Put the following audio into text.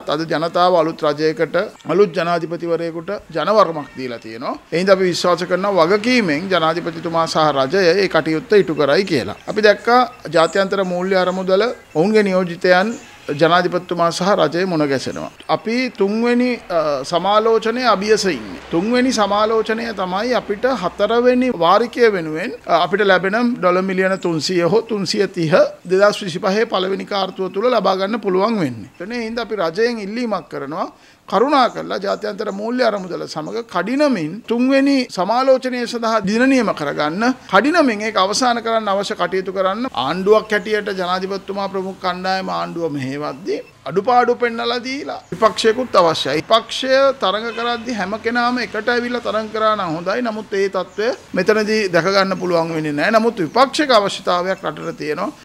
අද ජනතාව අලුත් රජයකට අලුත් ජනාධිපතිවරයෙකුට ජනවරමක් දීලා තියෙනවා. ඒ හින්දා අපි විශ්වාස කරනවා වගකීමෙන් ජනාධිපතිතුමා සහ රජය ඒ කටයුත්ත ඉටු කරයි කියලා. අපි දැක්කා ජාත්‍යන්තර මූල්‍ය අරමුදල ඔවුන්ගේ නියෝජිතයන් ජනාධිපතිතුමා සහ රජය මුණ ගැසෙනවා. අපි තුන්වෙනි සමාලෝචනයේ අභියස ඉන්නේ. තුන්වෙනි සමාලෝචනය තමයි අපිට හතරවෙනි වාරිකය වෙනුවෙන් අපිට ලැබෙන ඩොලර් මිලියන 300 හෝ 330 2025 පළවෙනි කාර්තුව තුල ලබා ගන්න පුළුවන් වෙන්නේ. එතන හින්දා අපි රජයෙන් ඉල්ලීමක් කරනවා කරුණාකරලා ජාත්‍යන්තර මූල්‍ය අරමුදල සමග කඩිනමින් තුන්වෙනි සමාලෝචනය සඳහා දින නියම කරගන්න කඩිනමින් ඒක අවසන් කරන්න අවශ්‍ය කටයුතු කරන්න ආණ්ඩුවක් හැටියට ජනාධිපතිතුමා ප්‍රමුඛ කණ්ඩායම ආණ්ඩුව මෙහෙවද්දී අඩුපාඩු පෙන්නලා දීලා විපක්ෂයකුත් අවශ්‍යයි. විපක්ෂය තරඟ කරද්දී හැම කෙනාම එකට ඇවිල්ලා තරඟ කරා නම් හොඳයි. නමුත් ඒ తත්වය මෙතනදී දැක ගන්න පුළුවන් වෙන්නේ නැහැ. නමුත් විපක්ෂයක අවශ්‍යතාවයක් රටට තියෙනවා.